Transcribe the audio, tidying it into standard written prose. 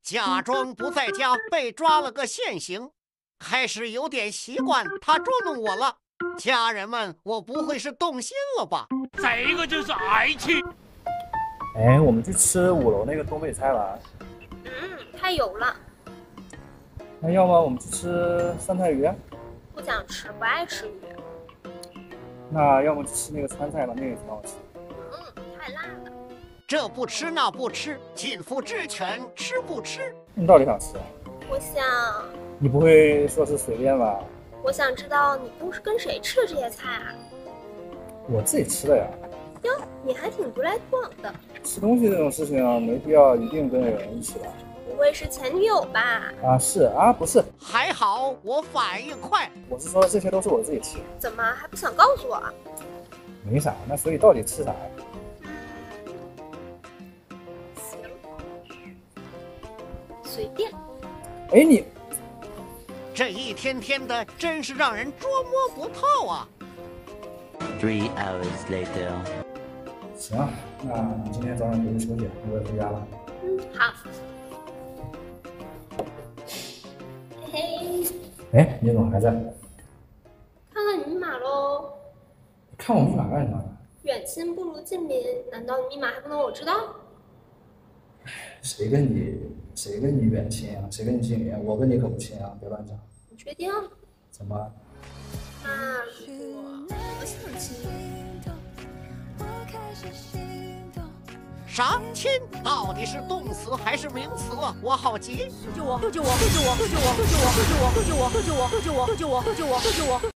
假装不在家，被抓了个现行。开始有点习惯他捉弄我了。家人们，我不会是动心了吧？ 这个就是爱情。 哎，我们去吃5楼那个东北菜吧。 太油了。 那要么我们去吃酸菜鱼？ 不想吃，不爱吃鱼。 那要么去吃那个川菜吧，那个也挺好吃。 太辣了。 这不吃那不吃，尽夫之权，吃不吃？ 你到底想吃啊？ 我想， 你不会说是随便吧？ 我想知道你都是跟谁吃的这些菜啊？ 我自己吃的呀。 哟，你还挺独来独往的。 吃东西这种事情啊，没必要一定跟人一起吧？ 不会是前女友吧？ 啊，是啊，不是。 还好我反应快。 我是说这些都是我自己吃的。 怎么还不想告诉我啊？ 没啥，那所以到底吃啥呀？ 行，随便。 哎，你这一天天的，真是让人捉摸不透啊。 3 hours later. 行，那你今天早上回去休息，我也回家了。 好。嘿嘿。 哎，你怎么还在？ 看看你密码喽。 看我密码干什么？ 远亲不如近邻，难道你密码还不能我知道？ 谁跟你远亲啊？谁跟你近邻？我跟你可不亲啊！别乱讲。 你确定？ 怎么？ 那如果我想亲啥亲？到底是动词还是名词啊？我好急！ 救救我！救救我！救救我！救救我！救救我！救救我！救救我！救救我！救救我！救救我！